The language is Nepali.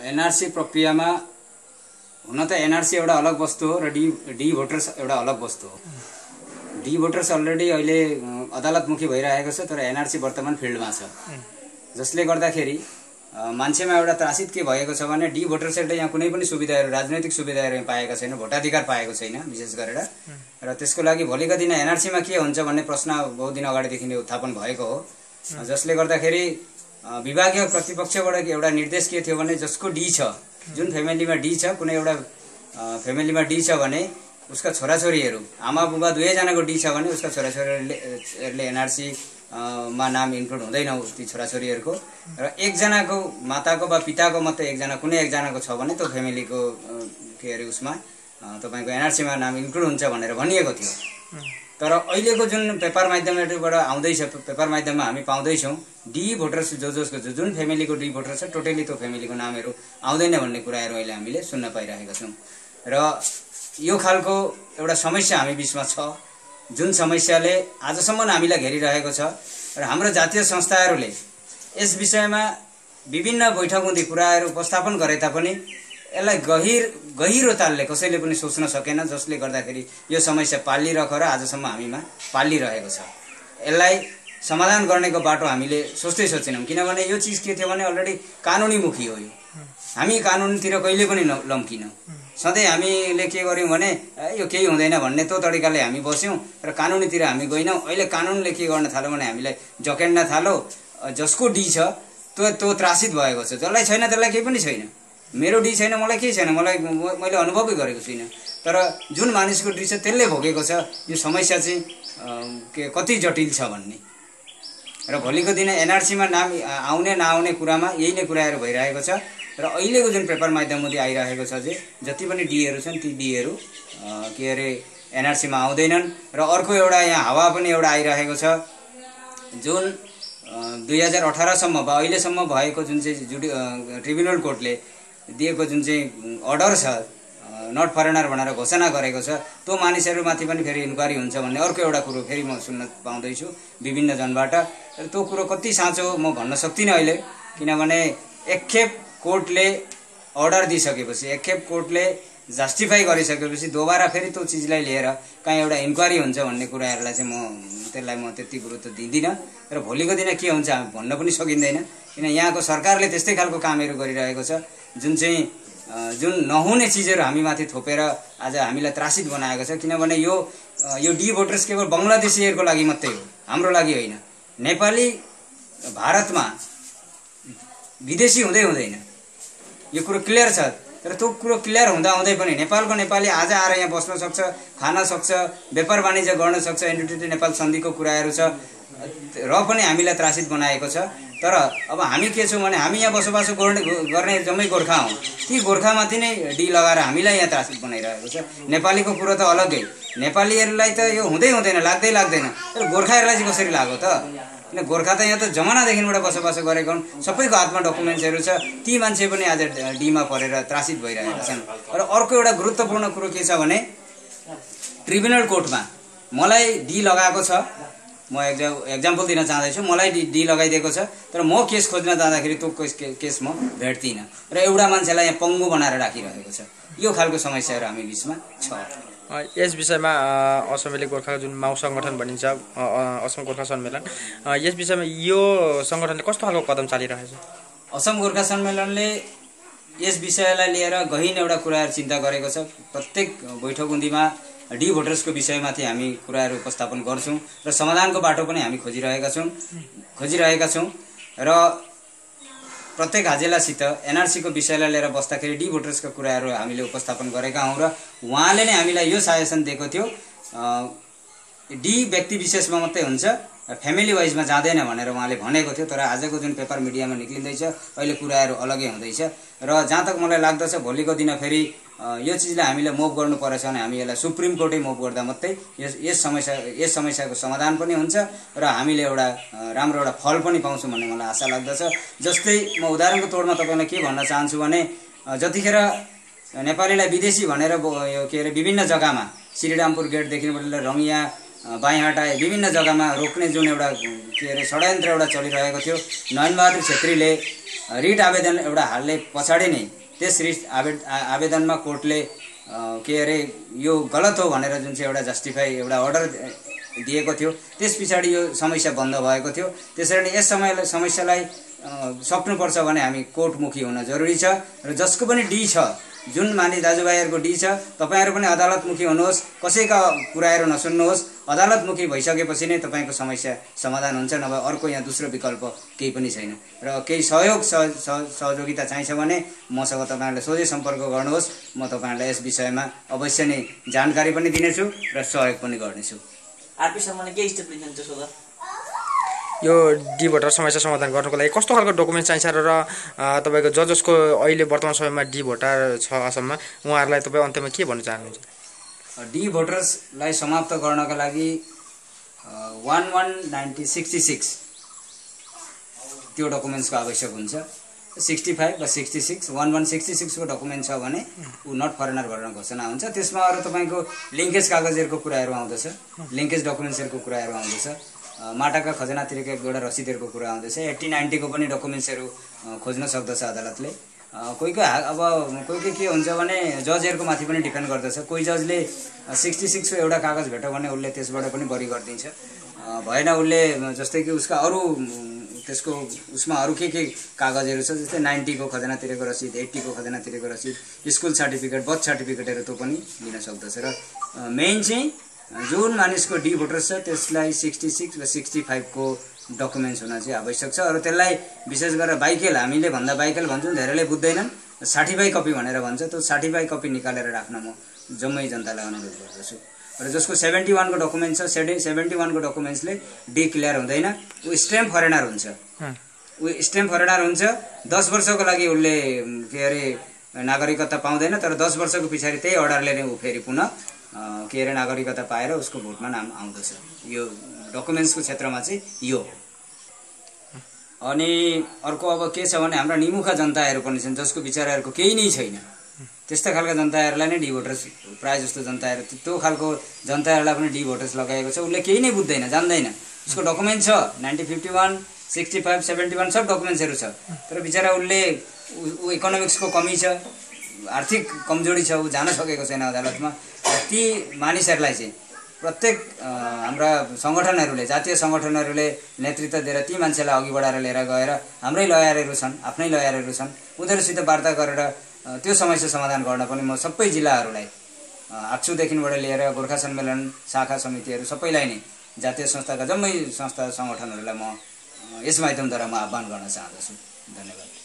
एनआरसी प्रक्रियामा हुन त एनआरसी एउटा अलग वस्तु हो र डी भोटर्स एउटा अलग वस्तु हो। डी भोटर्स अलरेडी अहिले अदालतमुखी भइरहेको छ, तर एनआरसी वर्तमान फिल्डमा छ, जसले गर्दाखेरि मान्छेमा एउटा त्रासित के भएको छ भने डी भोटर्सहरूले यहाँ कुनै पनि सुविधाहरू, राजनैतिक सुविधाहरू पाएका छैन, भोटाधिकार पाएको छैन विशेष गरेर। र त्यसको लागि भोलिका दिन एनआरसीमा के हुन्छ भन्ने प्रश्न बहुत दिन अगाडिदेखि नै उत्थापन भएको हो, जसले गर्दाखेरि विभागीय प्रतिपक्षबाट एउटा निर्देश के थियो भने जसको डी छ, जुन फ्यामिलीमा डी छ, कुनै एउटा फ्यामिलीमा डी छ भने उसका छोराछोरीहरू, आमा बुबा दुवैजनाको डी छ भने उसका छोराछोरीहरूले एनआरसी मा नाम इन्क्लुड हुँदैन ती छोराछोरीहरूको, र एकजनाको माताको वा पिताको मात्रै एकजना कुनै एकजनाको छ भने त्यो फ्यामिलीको के अरे उसमा तपाईको एनआरसीमा नाम इन्क्लुड हुन्छ भनेर भनिएको थियो। तर अहिलेको जुन पेपर माध्यमबाट आउँदैछ, पेपर माध्यममा हामी पाउँदैछौँ डी भोटर्स जसको जुन फ्यामिलीको डी भोटर छ टोटली त्यो फ्यामिलीको नामहरू आउँदैन भन्ने कुराहरू अहिले हामीले सुन्न पाइरहेका छौँ। र यो खालको एउटा समस्या हामी बिचमा छ, जुन समस्याले आजसम्म हामीलाई घेरिरहेको छ। र हाम्रो जातीय संस्थाहरूले यस विषयमा विभिन्न बैठकमुनि कुराहरू उपस्थापन गरे तापनि यसलाई गहिरो तालले कसैले पनि सोच्न सकेन, जसले गर्दाखेरि यो समस्या पालिरहेको र आजसम्म हामीमा पालिरहेको छ। यसलाई समाधान गर्नेको बाटो हामीले सोचेनौँ, किनभने यो चिज के थियो भने अलरेडी कानुनी मुखी हो। यो हामी कानुनतिर कहिले पनि लम्किनौँ। सधैँ हामीले के गर्यौँ भने यो केही हुँदैन भन्ने त्यो तरिकाले हामी बस्यौँ र कानुनीतिर हामी गएनौँ। अहिले कानुनले के गर्न थाल्यो भने हामीलाई जकेन्न थाल्यो, जसको डी छ त्यो त्रासित भएको छ, जसलाई छैन त्यसलाई केही पनि छैन। मेरो डी छैन, मलाई केही छैन, मैले अनुभवै गरेको छुइनँ, तर जुन मानिसको डी छ त्यसले भोगेको छ। यो समस्या चाहिँ कति जटिल छ भन्ने र भोलिको दिन एनआरसीमा नाम आउने नआउने कुरामा यही नै कुराहरू भइरहेको छ। र अहिलेको जुन पेपर माध्यममध्ये आइरहेको छ जे जति पनि डीहरू छन् ती डीहरू के अरे एनआरसीमा आउँदैनन्। र अर्को एउटा यहाँ हावा पनि एउटा आइरहेको छ, जुन 2018 सम्म वा अहिलेसम्म भएको जुन चाहिँ ट्रिब्युनल कोर्टले दिएको जुन चाहिँ अर्डर छ, नट फरेनर भनेर घोषणा गरेको छ, त्यो मानिसहरूमाथि पनि फेरि इन्क्वायरी हुन्छ भन्ने अर्को एउटा कुरो फेरि म सुन्न पाउँदैछु विभिन्न जनबाट। र त्यो कुरो कति साँचो हो म भन्न सक्दिनँ अहिले, किनभने एकखेप कोर्टले अर्डर दिइसकेपछि, एकखेप कोर्टले जस्टिफाई गरिसकेपछि दोबारा फेरि त्यो चिजलाई लिएर कहीँ एउटा इन्क्वायरी हुन्छ भन्ने कुराहरूलाई चाहिँ त्यसलाई म त्यति गुरुत्व दिँदिनँ। र भोलिको दिन के हुन्छ हामी भन्न पनि सकिँदैन, किन यहाँको सरकारले त्यस्तै खालको कामहरू गरिरहेको छ, जुन नहुने चिजहरू हामीमाथि थोपेर आज हामीलाई त्रासित बनाएको छ। किनभने यो डी भोटर्स केवल बङ्गलादेशीहरूको लागि मात्रै हो, हाम्रो लागि होइन। नेपाली भारतमा विदेशी हुँदैन, यो कुरो क्लियर छ। तर त्यो कुरो क्लियर हुँदै पनि नेपालको नेपाली आज आएर यहाँ बस्न सक्छ, खान सक्छ, व्यापार वाणिज्य गर्न सक्छ, एनडिटी नेपाल सन्धिको कुराहरू छ, र पनि हामीलाई त्रासित बनाएको छ। तर अब हामी के छौँ भने हामी यहाँ बसोबासो गर्ने जम्मै गोर्खा हौँ, ती गोर्खामाथि नै डी लगाएर हामीलाई यहाँ त्रासित बनाइरहेको छ। नेपालीको कुरो त अलग्गै, नेपालीहरूलाई त यो हुँदैन, लाग्दैन, तर गोर्खाहरूलाई चाहिँ कसरी लाग्यो त? किन गोर्खा त यहाँ त जमानादेखिबाट बसोबासो गरेको हुन्, सबैको हातमा डकुमेन्ट्सहरू छ, ती मान्छे पनि आज डीमा परेर त्रासित भइरहेका छन्। र अर्को एउटा गुरुत्वपूर्ण कुरो के छ भने ट्रिब्युनल कोर्टमा मलाई डी लगाएको छ, म एक्जाम्पल दिन चाहँदैछु, मलाई डी लगाइदिएको छ, तर म केस खोज्न जाँदाखेरि त्यो केस म भेट्दिनँ र एउटा मान्छेलाई यहाँ पङ्गु बनाएर राखिरहेको छ। यो खालको समस्याहरू हामी बिचमा छ। यस विषयमा असम गोर्खा जुन माउ सङ्गठन भनिन्छ, असम गोर्खा सम्मेलन, यस विषयमा यो सङ्गठनले कस्तो खालको कदम चालिरहेछ? असम गोर्खा सम्मेलनले यस विषयलाई लिएर गहिन एउटा कुराहरू चिन्ता गरेको छ। प्रत्येक बैठकबन्दीमा डी भोटर्सको विषयमाथि हामी कुराहरू उपस्थापन गर्छौँ र समाधानको बाटो पनि हामी खोजिरहेका छौँ। र प्रत्येक हाजेलासित एनआरसीको विषयलाई लिएर बस्दाखेरि डी भोटर्सका कुराहरू हामीले उपस्थापन गरेका हौँ र उहाँले नै हामीलाई यो सजेसन दिएको थियो, डी व्यक्ति विशेषमा मात्रै हुन्छ, फ्यामिली वाइजमा जाँदैन भनेर उहाँले भनेको थियो। तर आजको जुन पेपर मिडियामा निक्लिँदैछ अहिले कुराहरू अलग्गै हुँदैछ। र जहाँ तक मलाई लाग्दछ भोलिको दिन फेरि यो चिजलाई हामीले मुभ गर्नु परेछ भने हामी यसलाई सुप्रिम कोर्टै मुभ गर्दा मात्रै यस समस्याको समाधान पनि हुन्छ र हामीले एउटा राम्रो एउटा फल पनि पाउँछौँ भन्ने मलाई आशा लाग्दछ। जस्तै म उदाहरणको तौरमा तपाईँलाई के भन्न चाहन्छु भने जतिखेर नेपालीलाई विदेशी भनेर यो के अरे विभिन्न जग्गामा श्रीरामपुर गेटदेखि लिएर रङिया बायाँ हटाए विभिन्न जग्गामा रोक्ने जुन एउटा के अरे षड्यन्त्र एउटा चलिरहेको थियो, नयनबहादुर छेत्रीले रिट आवेदन एउटा हाल्ने पछाडि नै त्यस रिट आवेदनमा कोर्टले के अरे यो गलत हो भनेर जुन चाहिँ एउटा जस्टिफाई एउटा अर्डर दिएको थियो, त्यस पछाडि यो समस्या बन्द भएको थियो। त्यसैले नै यस समस्यालाई सक्नुपर्छ भने हामी कोर्टमुखी हुन जरुरी छ र जसको पनि डी छ, जुन मानिस दाजुभाइहरूको डी छ, तपाईहरु पनि अदालतमुखी हुनुहोस्, कसैका कुराहरू नसुन्नुहोस्। अदालतमुखी भइसकेपछि नै तपाईको समस्या समाधान हुन्छ, नभए अर्को यहाँ दोस्रो विकल्प केही पनि छैन। र केही सहयोगिता चाहिन्छ भने मसँग तपाईहरुले सोझै सम्पर्क गर्नुहोस्, म तपाईहरुलाई यस विषयमा अवश्य नै जानकारी पनि दिनेछु र सहयोग पनि गर्नेछु। आरपी शर्माले के स्टेप लिनुहुन्छ सोधा? यो डी भोटर समस्या समाधान गर्नको लागि कस्तो खालको डकुमेन्ट चाहिन्छ र तपाईको जसको अहिले वर्तमान समयमा डी भोटर छ असममा, उहाँहरूलाई तपाईँ अन्त्यमा के भन्न चाहनुहुन्छ? डी भोटर्सलाई समाप्त गर्नका लागि 119066 त्यो डकुमेन्ट्सको आवश्यक हुन्छ। 65 वा 66 1166 को डकुमेन्ट छ भने ऊ नट फरेनर भनेर घोषणा हुन्छ। त्यसमा अरु तपाईको लिङ्केज कागजहरुको कुराहरु आउँदछ, लिङ्केज डकुमेन्ट्सहरुको कुराहरु आउँदछ, माटाका खजना तिरेका एक दुईवटा रसिदहरुको कुरा आउँदछ, 80-90 को पनि डकुमेन्ट्सहरु खोज्न सक्दछ अदालतले। कोही कोही के हुन्छ भने जजहरुको माथि पनि डिपेन्ड गर्दछ। कोही जजले 66 को एउटा कागज भेट्यो भने उले त्यसबाट पनि बरी गरिदिन्छ। भएन उले जस्तै कि उसका अरु त्यसको उसमा अरु के कागजहरु छ, जस्तै 90 को खजना तिरेको रसिद, 80 को खजना तिरेको रसिद, स्कुल सर्टिफिकेट, बर्थ सर्टिफिकेटहरु त पनि लिन सक्दछ। र मेन चाहिँ जुन मानिसको डी भोटर छ त्यसलाई 66 वा 65 को डकुमेन्ट्स हुन चाहिँ आवश्यक छ। र त्यसलाई विशेष गरेर बाइकेल, हामीले भन्दा बाइकेल भन्छौं, धेरैले बुझ्दैनन्, 60 कपी भनेर भन्छ। त्यो 60 कपी निकालेर राख्न म जम्मै जनतालाई अनुरोध गर्दछु। र जसको 71 को डकुमेन्ट छ, 71 को डकुमेन्ट्सले डी क्लियर हुँदैन, उ स्ट्याम्प फरेनर हुन्छ। उ स्ट्याम्प फरेनर हुन्छ, 10 वर्षको लागि उले के अरे नागरिकता पाउँदैन, तर 10 वर्षको पछाडि त्यही अर्डरले नै उ फेरि पुनः के अरे नागरिकता पाएर उसको भोटमा नाम आउँदछ। यो डकुमेन्ट्सको क्षेत्रमा चाहिँ यो। अनि अर्को अब के छ भने हाम्रा निमुखा जनताहरू पनि छन् जसको बिचाराहरूको केही नै छैन। त्यस्ता खालका जनताहरूलाई नै डी भोटर्स, प्राय जस्तो जनताहरू त्यो खालको जनताहरूलाई पनि डी भोटर्स लगाएको छ। उसले केही नै बुझ्दैन, जान्दैन, उसको डकुमेन्ट छ 90, 51, 65, 71 सब डकुमेन्ट्सहरू छ, तर बिचारा उसले इकोनोमिक्सको कमी छ, आर्थिक कमजोरी छ, ऊ जान सकेको छैन अदालतमा। ती मानिसहरूलाई चाहिँ प्रत्येक हाम्रा संगठनहरूले, जातीय संगठनहरूले नेतृत्व दिएर ती मान्छेलाई अघि बढाएर लिएर गएर हाम्रै लयरहरू छन्, आफ्नै लयरहरू छन्, उनीहरूसित वार्ता गरेर त्यो समस्या समाधान गर्न पनि म सबै जिल्लाहरूलाई आक्सुदेखिबाट लिएर गोर्खा सम्मेलन, शाखा समितिहरू सबैलाई नै जातीय संस्थाका जम्मै संस्था संगठनहरूलाई म यस माध्यमद्वारा म आह्वान गर्न चाहन्छु। धन्यवाद।